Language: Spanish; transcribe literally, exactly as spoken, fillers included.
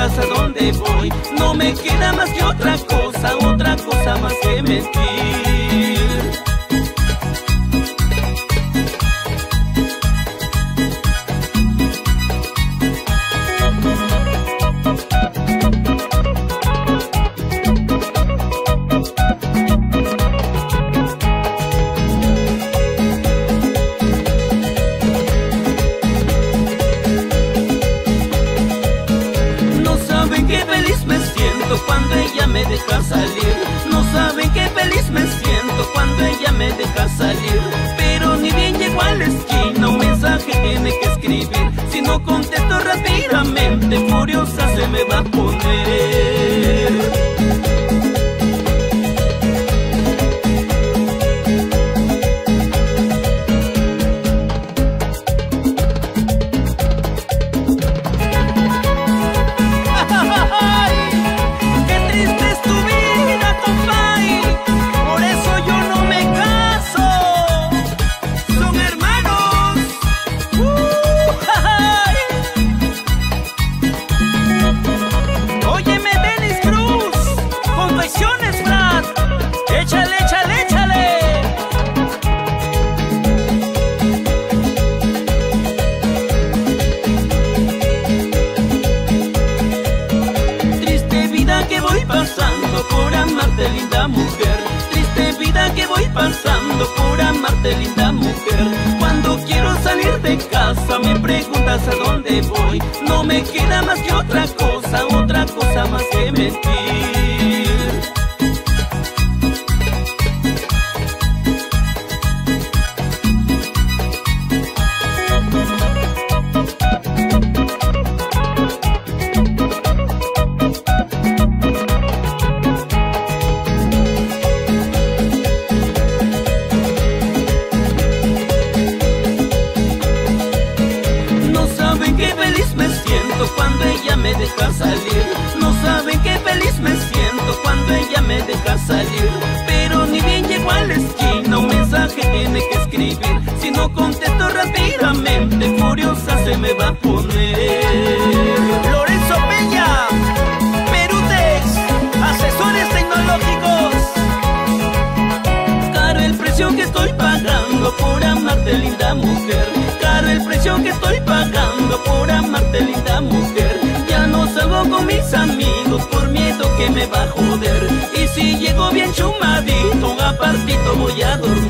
preguntas a dónde voy, no me queda más que otra cosa, otra cosa más que mentir. Cuando ella me deja salir, no saben qué feliz me siento cuando ella me deja salir. Pero ni bien llego a la esquina, un mensaje tiene que escribir. Si no contesto rápidamente, furiosa se me va a poner. Por amarte, linda mujer, triste vida que voy pasando por amarte, linda mujer. Cuando quiero salir de casa me preguntas a dónde voy, no me queda más que otra cosa, otra cosa más que mentir. Cuando ella me deja salir, no saben qué feliz me siento cuando ella me deja salir. Pero ni bien llego a la esquina, un mensaje tiene que escribir. Si no contesto rápidamente, furiosa se me va a poner. Lorenzo Peña, Perutex, asesores tecnológicos. Caro el precio que estoy pagando por amarte, linda mujer. Caro el precio que estoy pagando por amarte, linda mujer. Ya no salgo con mis amigos por miedo que me va a joder. Y si llego bien chumadito, apartito voy a dormir.